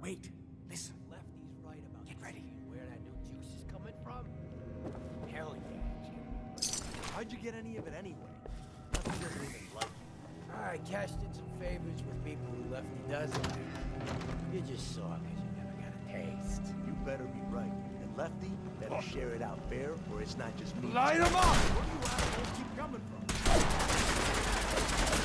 Wait, listen. Lefty's right about Get ready. where that new juice is coming from. Hell yeah, it's gonna be. How'd you get any of it anyway? Lefty doesn't even like you. I cashed in some favors with people who Lefty doesn't like. You just saw because you never got a taste. You better be right. And Lefty better share it out fair, or it's not just me. Light him up! Where do you assholes keep coming from?